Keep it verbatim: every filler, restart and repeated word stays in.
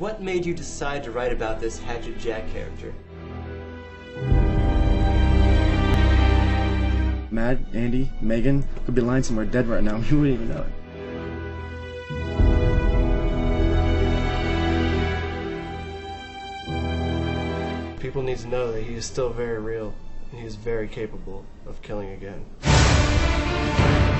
what made you decide to write about this Hatchet Jack character? Matt, Andy, Megan could be lying somewhere dead right now. You wouldn't even know it. People need to know that he is still very real, and he is very capable of killing again.